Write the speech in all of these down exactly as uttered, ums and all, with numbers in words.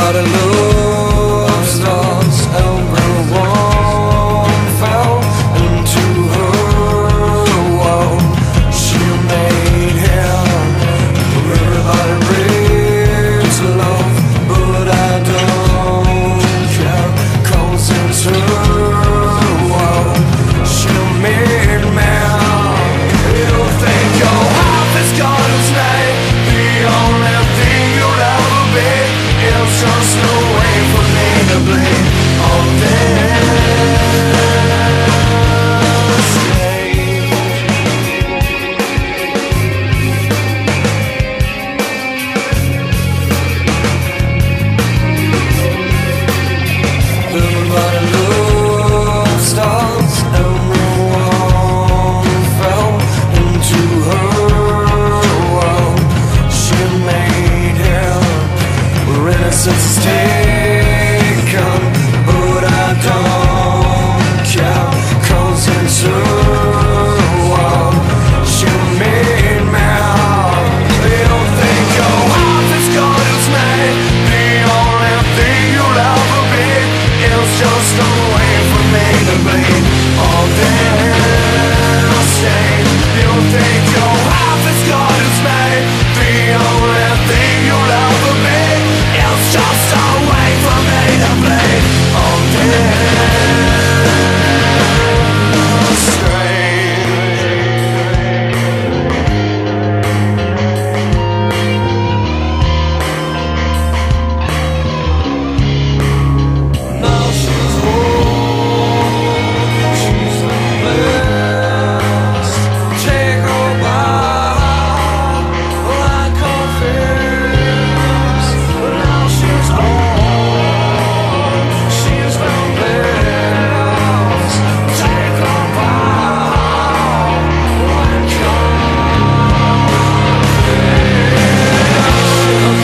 Everybody loves stars. Everyone fell into her world. She made him. Everybody reads love, but I don't care, 'cause it's her world. She made me. You think your heart is God's name, the only thing you'll ever be. It's just a way for me to bleed all this day. Everybody loves stars. Everyone fell into her world. She made him. Innocence is taken, but I don't care, 'cause it's her world. She made me. You think your heart is God's made, the only thing you'll ever be. It's just a way for me to bleed all this shame. You think your heart is God's made, the only thing you'll ever be. It's just a way for me to bleed all this strange. Now she's home, she's the best. Take her back, like her face. Now she's home, she's the best. Take her back, like her face.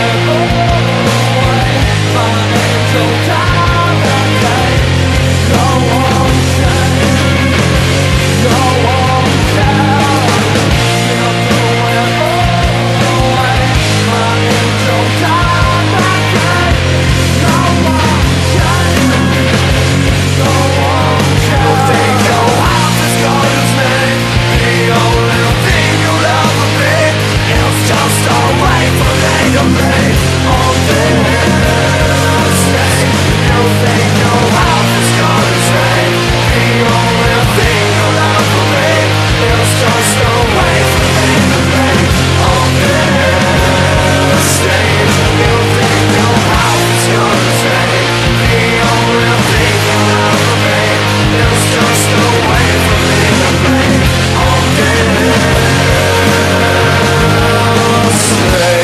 My angel died that day. No one came, no one cared. She'll throw it all away. My angel died that day. No one came, no one cared. You think your heart is God's name, the only thing you'll ever be. It's just a way for me to bleed all this day. You think your heart is God's name, the only thing you'll ever be. It's just a way for me to bleed all this day. You think your heart is God's name, the only thing you'll ever be. It's just a way for me to bleed all this day.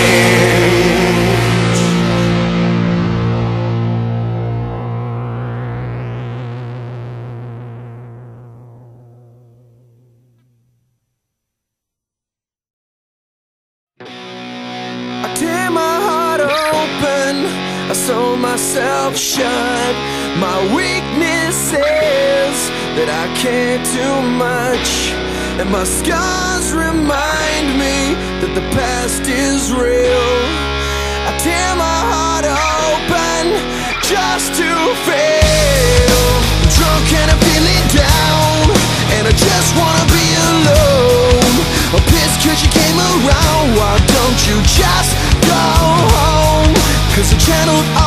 I tear my heart open, I sew myself shut. My weakness is that I can't do much, and my scars remind me that the past is real. I tear my heart open just to feel. I'm drunk and I'm feeling down, and I just wanna be alone. I'm pissed 'cause you came around. Why don't you just go home? 'Cause I channeled all